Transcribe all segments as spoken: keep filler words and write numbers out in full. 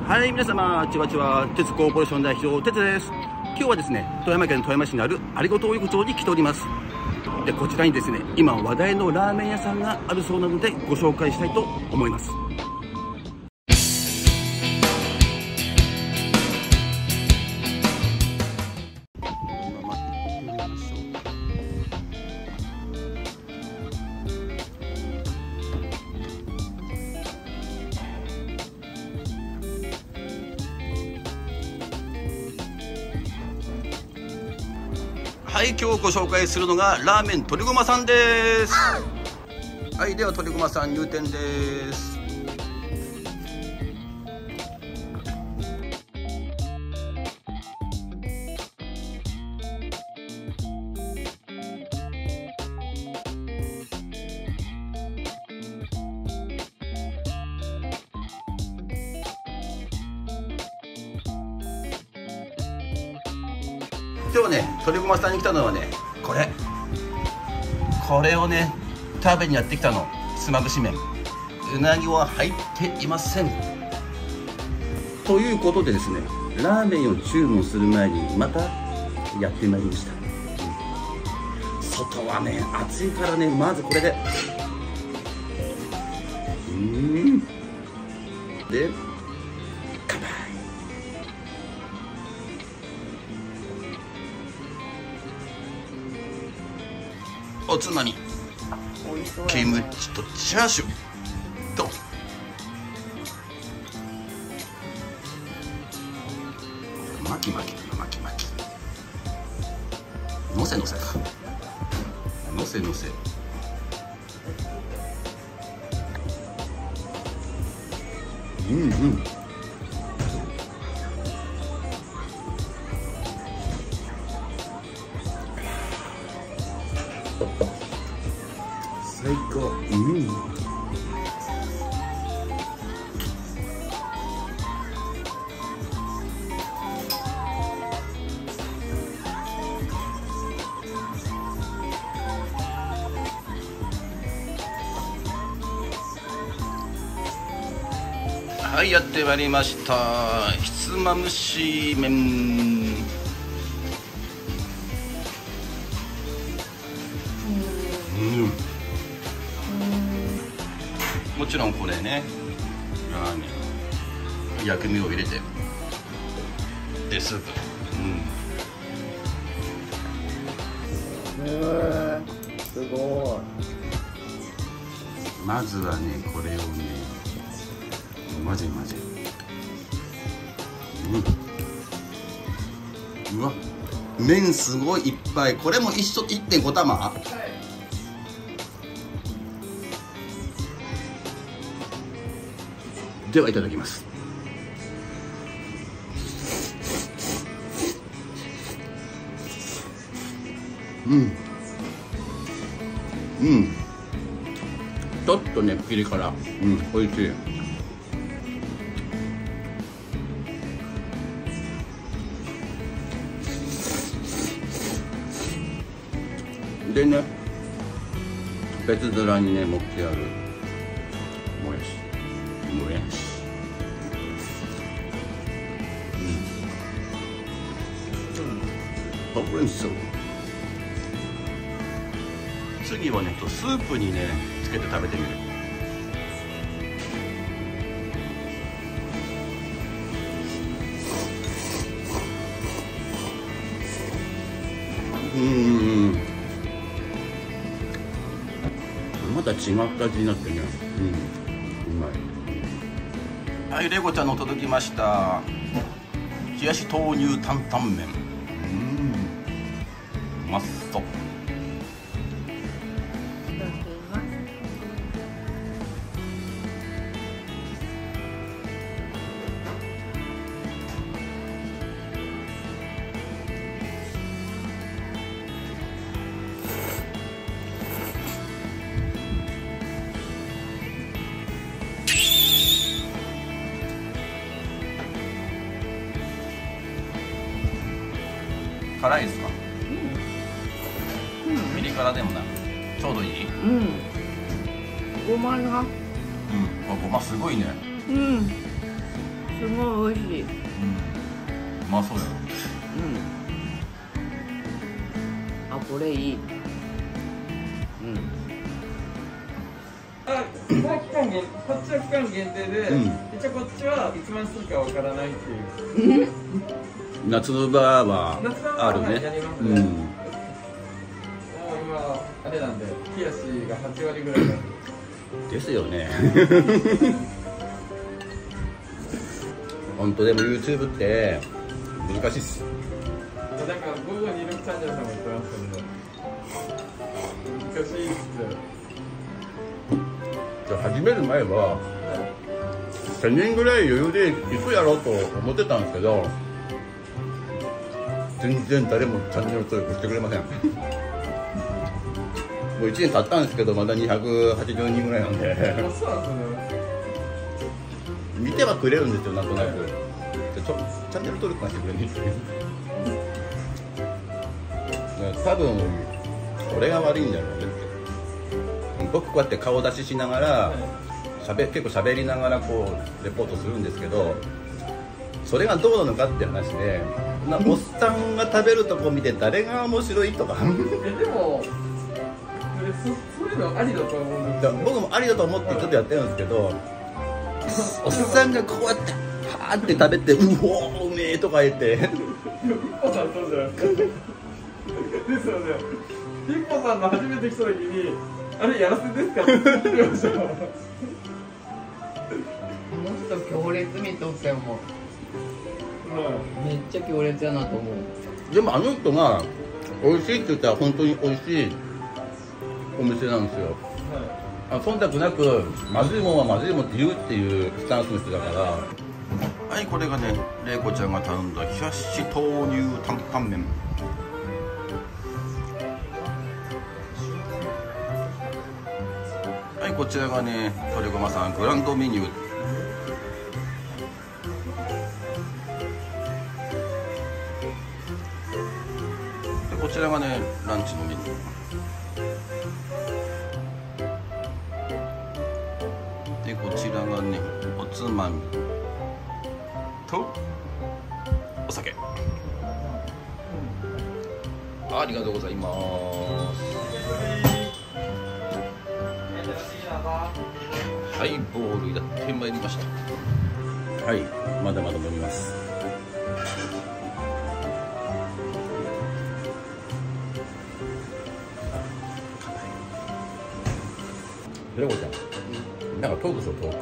はい、皆様、ちわちわ、鉄コーポレーション代表、鉄です。今日はですね、富山県富山市にある有子東横丁に来ております。で、こちらにですね、今話題のラーメン屋さんがあるそうなので、ご紹介したいと思います。はい、今日ご紹介するのがラーメン鶏ごまさんです。はい、では鶏ごまさん入店です。今日ね、鶏ごまさんに来たのはね、これこれをね食べにやってきたの。ひつまぶし麺、うなぎは入っていません。ということでですね、ラーメンを注文する前にまたやってまいりました。うん、外はね暑いからね、まずこれでうーんで乾杯。おつまみ、キムチとチャーシューと巻き巻き巻き巻きのせのせかのせのせ。うんうん、最高。うん。はい、やってまいりました。ひつまぶし麺。うん。もちろんこれね、ラーメン薬味を入れてでスープ、うん、へーすごい。まずはねこれをね混ぜ混ぜ、うん、うわ麺すごいいっぱい。これも一緒 いってんご 玉、はい、ではいただきます。うんうんちょっとねピリ辛、うんおいしい。でね別皿にね盛ってあるもやしもやし、うん、ほうれん草。次はねスープにねつけて食べてみる。うんまた違った味になってね、うん、うまい。はい、レゴちゃんの届きました。冷やし豆乳担々麺、うんうまそう。辛いですか？うん、ピリ辛でもなくちょうどいい。うん。ごまが。うん、ごますごいね。うん。 すごい美味しい。 うん、まあそうだよ。 うん。あ、これいい。うん。 あ、この期間限、こっちは期間限定で、 うん、 一応こっちはいつまでするかわからないっていう。 夏の場は夏場はあるね。 やりますね。 うん。 もう今あれなんで、冷やしがはち割ぐらいなんで。 ですよね。本当でも YouTube って難しいっす。 なんか午後にろくチャンネルさんも言ってましたけど、難しいっす。 始める前はせんにんぐらい余裕でいくやろうと思ってたんですけど、全然誰もチャンネル登録してくれません。もういちねん経ったんですけど、まだにひゃくはちじゅうにんぐらいなんで。 そうなんですね。 見てはくれるんですよ、なんとなく。でちょチャンネル登録はしてくれないっていう。多分これが悪いんだろうねって。僕こうやって顔出ししながらしゃべ結構喋りながらこうレポートするんですけど、それがどうなのかって話で、なおっさんが食べるとこ見て誰が面白いとか。 え、でもそれ そ, そういうのありだと思うんですよ、ね、 僕もありだと思ってちょっとやってるんですけど、おっさんがこうやってはーって食べて「うおーうめえ」とか言って。 ピッポさんそうじゃないですか。ですよね。ピッポさんの初めて来た時にあれやらせですかって聞いてました。 この人強烈見とってもめっちゃ強烈やなと思う。 でもあの人が美味しいって言ったら本当に美味しいお店なんですよ。あ、忖度なくまずいもんはまずいもんって言うっていうスタンスの人だから。はい、これがね、玲子ちゃんが頼んだ冷やし豆乳担々麺。はい、こちらがね、鳥駒さんグランドメニュー。でこちらがね、ランチのメニュー。でこちらがね、おつまみとお酒。ありがとうございます。ハイボールやってまいりました。はい、まだまだ飲みます。レゴちゃん、なんかトークしよう、トーク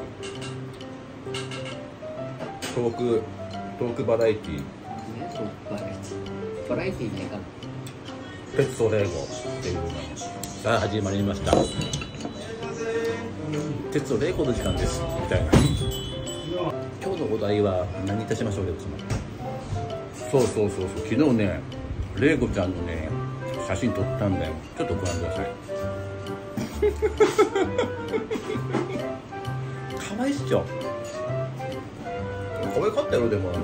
トークトークバラエティー。 バラエティバラエティないかな。 鉄とレゴっていうのがさあ始まりました。鉄とレゴの時間ですみたいな。今日のお題は何いたしましょう、レゴ様。そうそうそうそう、昨日ね、レゴちゃんのね写真撮ったんだよ。ちょっとご覧ください。可愛いっしょ。可愛かったよ。でもね、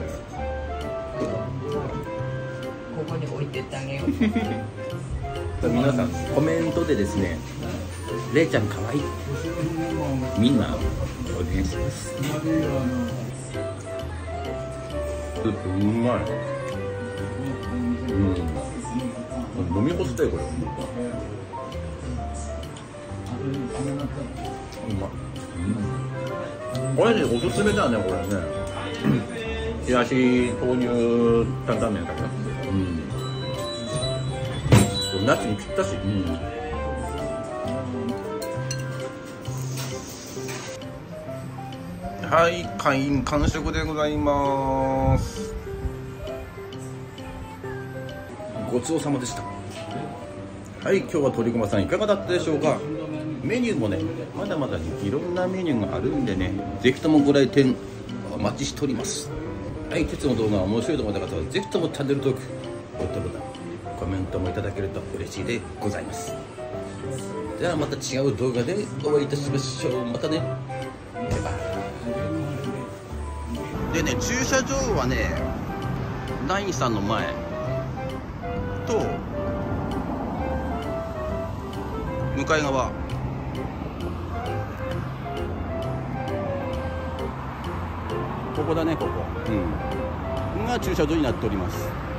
ここに置いてってあげよう。 皆さんコメントでですね、れいちゃん可愛い、みんなお願いします。スープうまい。うん、飲み干したよこれ。うまい。うん、これね、おすすめだねこれね。冷やし豆乳担々麺だから、うん、夏にぴったし。うん、はい、会員完食でございます。ごちそうさまでした。はい、今日は鳥駒さんいかがだったでしょうか。メニューもね、まだまだ、ね、いろんなメニューがあるんでね、ぜひともご来店お待ちしております。はい、鉄の動画が面白いと思った方はぜひともチャンネル登録、グッドボタン、コメントもいただけると嬉しいでございます。ではまた違う動画でお会いいたしましょう。またね、バイバイ。でね、駐車場はね、ナインさんの前と向かい側、こここだね、ここ、うん、が駐車場になっております。